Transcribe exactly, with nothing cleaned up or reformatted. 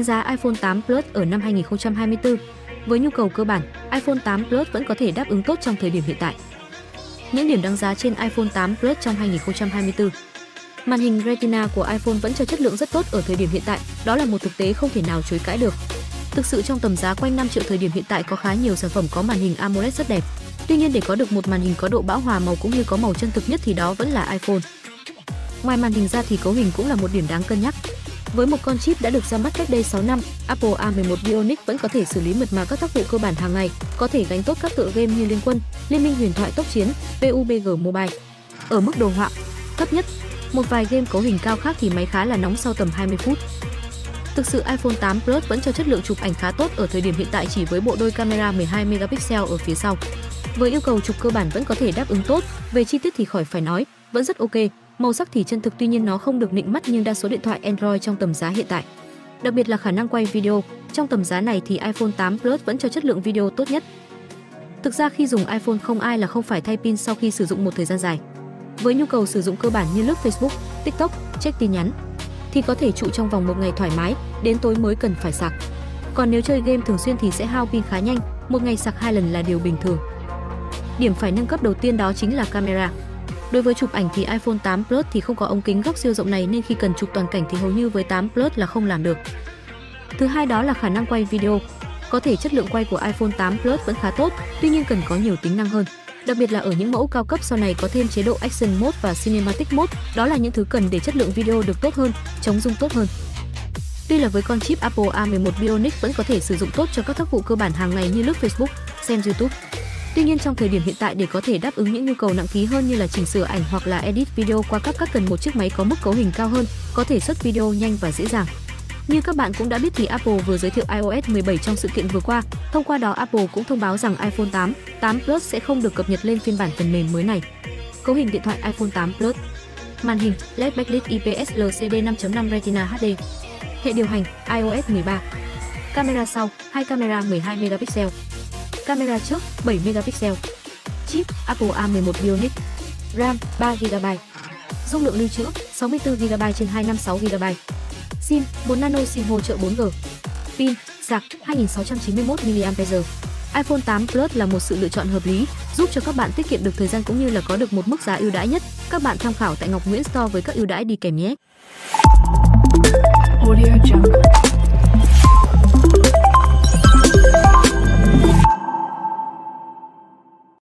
Đánh giá iPhone tám Plus ở năm hai nghìn không trăm hai mươi tư. Với nhu cầu cơ bản, iPhone tám Plus vẫn có thể đáp ứng tốt trong thời điểm hiện tại. Những điểm đánh giá trên iPhone tám Plus trong hai nghìn không trăm hai mươi tư. Màn hình Retina của iPhone vẫn cho chất lượng rất tốt ở thời điểm hiện tại, đó là một thực tế không thể nào chối cãi được. Thực sự trong tầm giá quanh năm triệu thời điểm hiện tại có khá nhiều sản phẩm có màn hình AMOLED rất đẹp. Tuy nhiên để có được một màn hình có độ bão hòa màu cũng như có màu chân thực nhất thì đó vẫn là iPhone. Ngoài màn hình ra thì cấu hình cũng là một điểm đáng cân nhắc. Với một con chip đã được ra mắt cách đây sáu năm, Apple A mười một Bionic vẫn có thể xử lý mượt mà các tác vụ cơ bản hàng ngày, có thể gánh tốt các tựa game như Liên Quân, Liên minh huyền thoại tốc chiến, pê u bê giê Mobile. Ở mức đồ họa thấp nhất, một vài game cấu hình cao khác thì máy khá là nóng sau tầm hai mươi phút. Thực sự iPhone tám Plus vẫn cho chất lượng chụp ảnh khá tốt ở thời điểm hiện tại chỉ với bộ đôi camera mười hai megapixel ở phía sau. Với yêu cầu chụp cơ bản vẫn có thể đáp ứng tốt, về chi tiết thì khỏi phải nói, vẫn rất ok. Màu sắc thì chân thực tuy nhiên nó không được nịnh mắt như đa số điện thoại Android trong tầm giá hiện tại. Đặc biệt là khả năng quay video, trong tầm giá này thì iPhone tám Plus vẫn cho chất lượng video tốt nhất. Thực ra khi dùng iPhone không ai là không phải thay pin sau khi sử dụng một thời gian dài. Với nhu cầu sử dụng cơ bản như lướt Facebook, TikTok, check tin nhắn thì có thể trụ trong vòng một ngày thoải mái, đến tối mới cần phải sạc. Còn nếu chơi game thường xuyên thì sẽ hao pin khá nhanh, một ngày sạc hai lần là điều bình thường. Điểm phải nâng cấp đầu tiên đó chính là camera. Đối với chụp ảnh thì iPhone tám Plus thì không có ống kính góc siêu rộng này nên khi cần chụp toàn cảnh thì hầu như với tám Plus là không làm được. Thứ hai đó là khả năng quay video. Có thể chất lượng quay của iPhone tám Plus vẫn khá tốt, tuy nhiên cần có nhiều tính năng hơn. Đặc biệt là ở những mẫu cao cấp sau này có thêm chế độ Action Mode và Cinematic Mode, đó là những thứ cần để chất lượng video được tốt hơn, chống rung tốt hơn. Tuy là với con chip Apple A mười một Bionic vẫn có thể sử dụng tốt cho các tác vụ cơ bản hàng ngày như lướt Facebook, xem YouTube. Tuy nhiên trong thời điểm hiện tại để có thể đáp ứng những nhu cầu nặng ký hơn như là chỉnh sửa ảnh hoặc là edit video qua các các cần một chiếc máy có mức cấu hình cao hơn, có thể xuất video nhanh và dễ dàng. Như các bạn cũng đã biết thì Apple vừa giới thiệu iOS mười bảy trong sự kiện vừa qua. Thông qua đó Apple cũng thông báo rằng iPhone tám, tám Plus sẽ không được cập nhật lên phiên bản phần mềm mới này. Cấu hình điện thoại iPhone tám Plus. Màn hình lờ e đê Backlit i pê ét L C D năm chấm năm Retina H D. Hệ điều hành iOS mười ba. Camera sau, hai camera mười hai megapixel. Camera trước bảy megapixel. Chip Apple A mười một Bionic. RAM ba gi ga bai. Dung lượng lưu trữ sáu mươi tư gi ga bai trên hai trăm năm mươi sáu gi ga bai. SIM bốn nano SIM hỗ trợ bốn G. Pin sạc hai nghìn sáu trăm chín mươi mốt mi li am pe giờ. iPhone tám Plus là một sự lựa chọn hợp lý, giúp cho các bạn tiết kiệm được thời gian cũng như là có được một mức giá ưu đãi nhất. Các bạn tham khảo tại Ngọc Nguyễn Store với các ưu đãi đi kèm nhé. Audio Jungle.